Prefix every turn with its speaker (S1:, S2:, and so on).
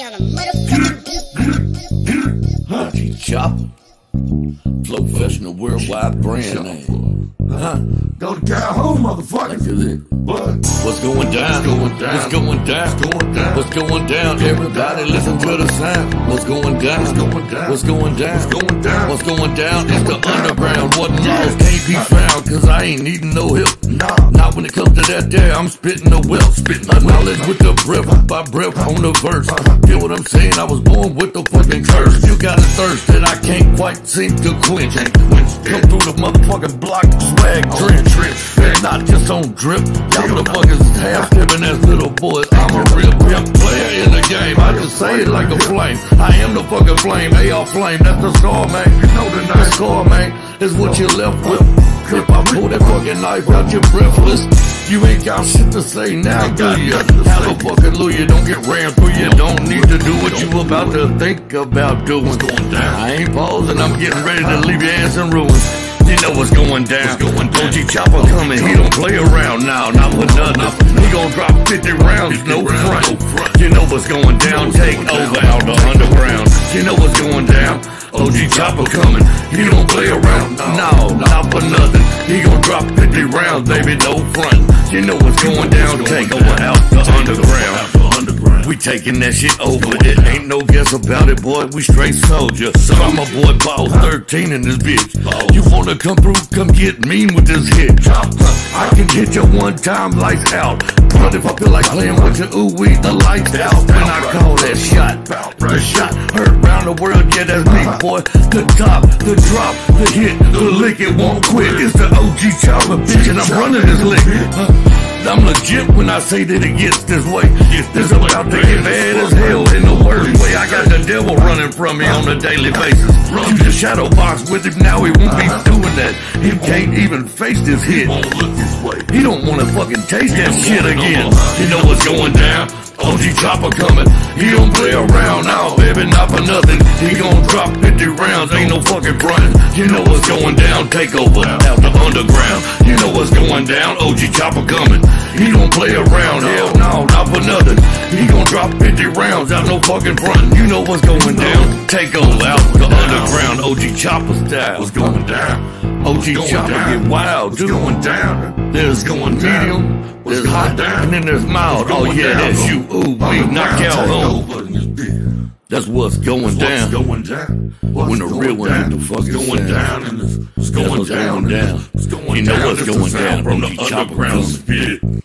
S1: me on a motherfucking beat.
S2: Haji Chopper, Flow Professional Worldwide brand name.
S3: Go to Calhoun, motherfucker.
S2: What's going down? What's going down? What's going down? Everybody listen to the sound. What's going down? What's going down? What's going down? It's the underground. What laws can't be found? Cause I ain't needing no help. Not when it comes to that there, I'm spitting the wealth. My knowledge with the breath by breath on the verse. Feel what I'm saying? I was born with the fucking curse. You got a thirst that I can't quite seem to quench. Come through the motherfucking block, swag trench. Not just on drip. Y'all motherfuckers half-stepping as little boys. I'm a real pimp player in the game. I just say it like a flame. I am the fucking flame. AR flame, that's the scar, man. You know the scar, man, is what you left with. If I pull that fucking knife out, you're breathless. You ain't got shit to say now, do you? Have a fucking lawyer, don't get ran through. You don't need to do what you about to think about doing. I ain't pausing, I'm getting ready to leave your ass in ruins. You know what's going down. OG Chopper coming, he don't play around now, not for nothing. He gon' drop 50 rounds, no front. You know what's going down, take over out the underground. You know what's going down. OG Chopper coming, he don't play around, no, not for nothing. He gon' drop 50 rounds, baby, no front. You know what's going down, take over out the underground. We taking that shit over, it ain't no guess about it, boy, we straight soldier. So I'm a boy, Boss 13 in this bitch. You wanna come through, come get mean with this hit. I can hit you one time, lights out. But if I feel like playing with your ooh-wee, the lights out. When I call that shot, the shot heard round the world, yeah, that's me, boy. The top, the drop, the hit, the lick, it won't quit. It's the OG Chopper, bitch, and I'm running this lick. I'm legit when I say that it gets this way. This about to get bad as hell in the worst way. I got the devil running from me on a daily basis. Use the shadow box with him, now he won't be doing that. He can't even face this hit. He don't wanna fucking taste that shit again. You know what's going down? OG Chopper coming, he don't play around now, baby, not for nothing. He gon' drop 50 rounds, ain't no fucking frontin'. You know what's going down, take over out the underground. You know what's going down, OG Chopper coming. He don't play around, hell no, not for nothing. He gon' drop 50 rounds out no fucking frontin'. You know what's going down, take over out the underground, OG Chopper style. What's going down? OG Chopper get wild, dude. Going down. There's going medium. There's hot, and then there's mild. Oh yeah, that's you. Ooh, we knock out home. That's what's going down. When the real one hit the fucking going down, it's going down. You know what's going down from the underground spit.